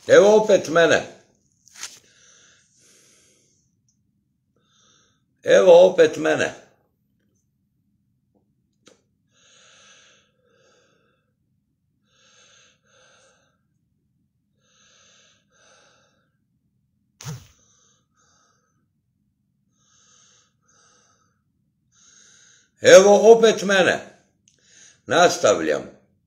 Evo opet mene. Evo opet mene. Evo opet mene. Nastavljam.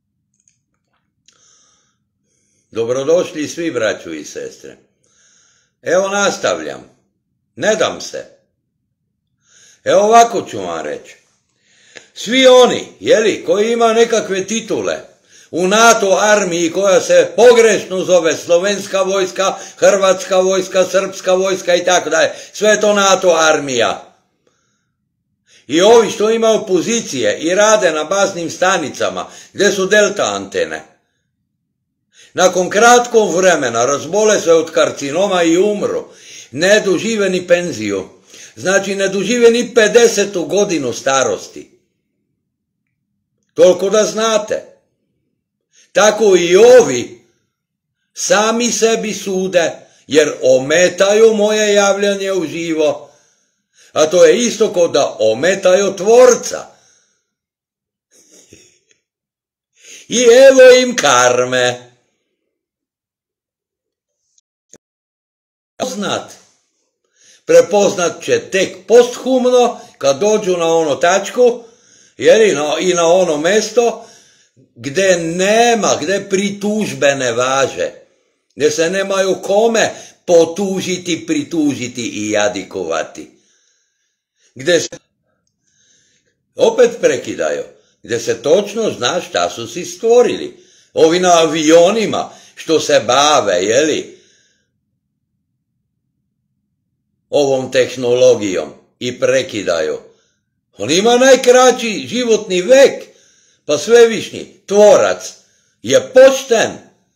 Dobrodošli svi, braćo i sestre. Evo nastavljam. Ne dam se. Evo ovako ću vam reći. Svi oni, koji imaju nekakve titule u NATO armiji koja se pogrešno zove slovenska vojska, hrvatska vojska, srpska vojska i tako dalje. Sve je to NATO armija. I ovi što imaju pozicije i rade na baznim stanicama gdje su delta antene, nakon kratkog vremena razbole se od karcinoma i umru. Ne dožive ni penziju. Znači ne dožive ni 50. godinu starosti. Toliko da znate. Tako i ovi sami sebi sude jer ometaju moje javljanje uživo. A to je isto kao da ometaju Tvorca. I evo im karme. Prepoznat će tek posthumno kad dođu na ono tačku i na ono mesto gdje pritužbe ne važe, gdje se nemaju kome potužiti, pritužiti i jadikovati. Gdje se opet prekidaju, gdje se točno zna šta su si stvorili. Ovi na avionima što se bave, ovom tehnologijom i prekidaju. On ima najkraći životni vek, pa svevišnji Tvorac je pošten.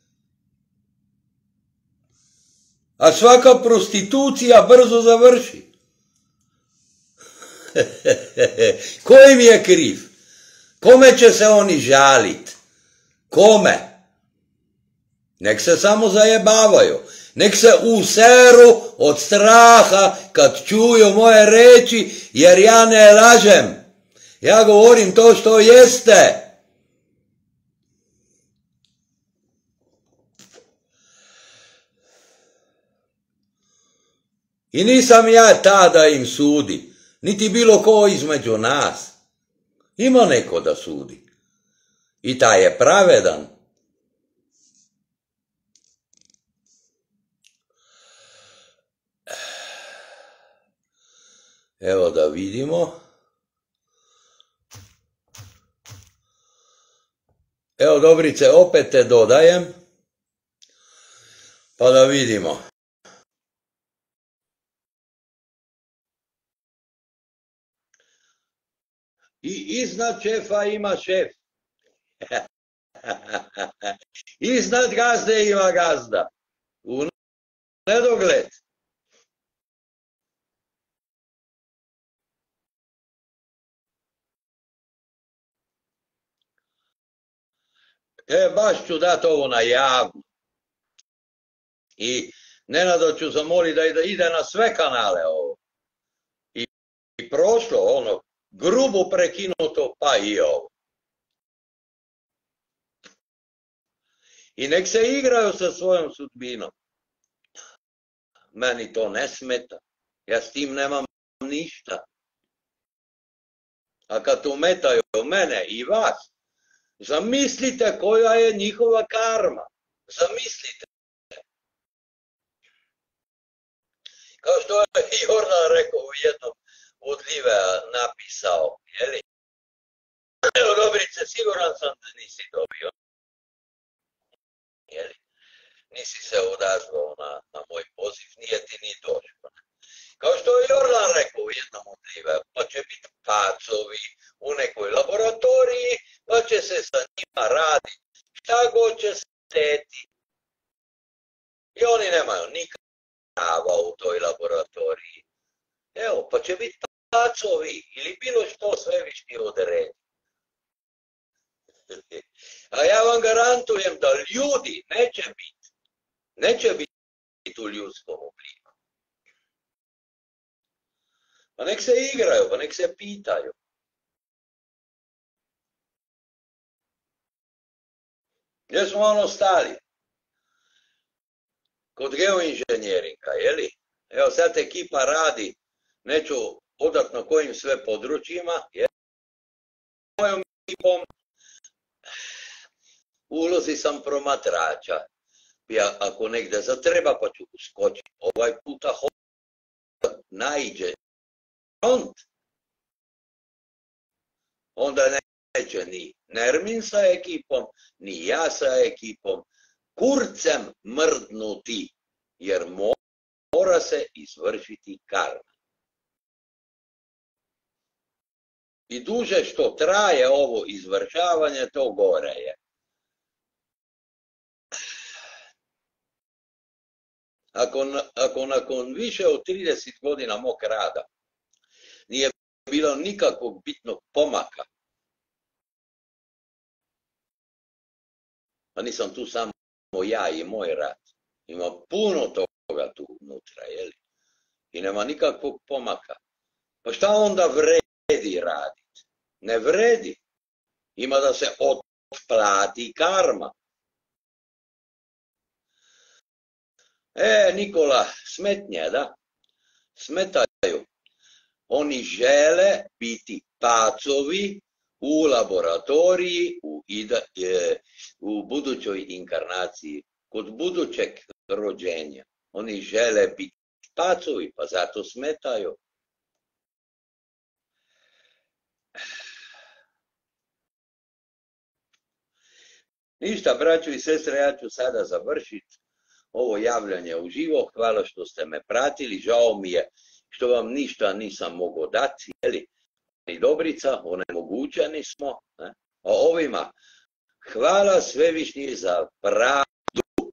A svaka prostitucija brzo završi. Ko im je kriv? Kome će se oni žalit? Kome? Nek se samo zajebavaju. Nek se useru od straha kad čuju moje reči, jer ja ne lažem. Ja govorim to što jeste. I nisam ja ta da im sudi, niti bilo ko između nas. Ima neko da sudi. I taj je pravedan. Evo da vidimo. Evo Dobrice, opet te dodajem. Pa da vidimo. I iznad šefa ima šef. Iznad gazde ima gazda. U nedogled. Baš ću dati ovo na javno. I Nenada ću zamoliti da ide na sve kanale ovo. I prošlo, grubo prekinuto, pa i ovo. I nek se igraju sa svojom sudbinom. Meni to ne smeta. Ja s tim nemam ništa. A kad umetaju mene i vas, zamislite koja je njihova karma. Zamislite. Kao što je Jordan rekao u jednom od Livea napisao, Evo Dobrice, siguran sam da nisi dobio. Nisi se odazvao na moj poziv, nije ti ni došlo. Kao što je Jordan rekao u jednom od Livea, pa će biti pacovi u nekoj laboratoriji, pa će se sa njima raditi šta god će se teti. I oni nemaju nikakva prava u toj laboratoriji. Evo, pa će biti pacovi ili bilo što svevišnji odredi. A ja vam garantujem da ljudi neće biti. Neće biti u ljudskom obliku. Pa nek se igraju, pa nek se pitaju. Gdje smo ono stali? Kod geoinženjeringa, jeli? Evo sad ekipa radi, neću odat na kojim sve područjima, jeli? Mojom ekipom ulozi sam promatrača. Ja, ako negdje zatreba, pa ću uskočiti. Ovaj puta naiđe front. Onda neće ni Nermin sa ekipom, ni ja sa ekipom, kurcem mrdnuti, jer mora se izvršiti karma. I duže što traje ovo izvršavanje, to gore je. Ako nakon više od 30 godina mog rada nije bilo nikakvog bitnog pomaka, a nisam tu samo ja i moj rad, ima puno toga tu unutra, jeli? I nema nikakvog pomaka. Pa šta onda vredi raditi? Ne vredi. Ima da se otplati karma. Nikola, smetnje, da? Smetaju. Oni žele biti pacovi u laboratoriji, u budućoj inkarnaciji, kod budućeg rođenja. Oni žele biti pacovi, pa zato smetaju. Ništa, braćo i sestre, ja ću sada završiti ovo javljanje uživo. Hvala što ste me pratili. Žao mi je što vam ništa nisam mogao dati. Jeli? I Dobrica, onemogućeni smo. Ne? A ovima, hvala Svevišnji za pravdu.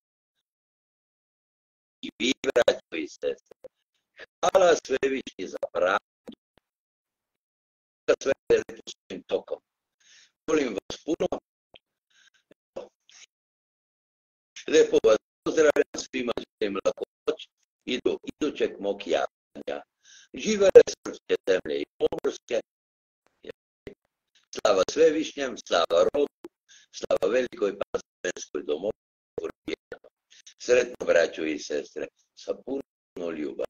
I vi, braćo i sestre, hvala Svevišnji za pravdu. Sve lepo svojim tokom. Volim vas puno. Lijepo vas pozdravljam, svima želim lakoć i do idućeg mog javljanja. Živele srpske zemlje i pomorske. Slava Svevišnjem, slava rodu, slava velikoj pastorenskoj domovini. Sretno, braćo i sestre, sa puno ljubavi.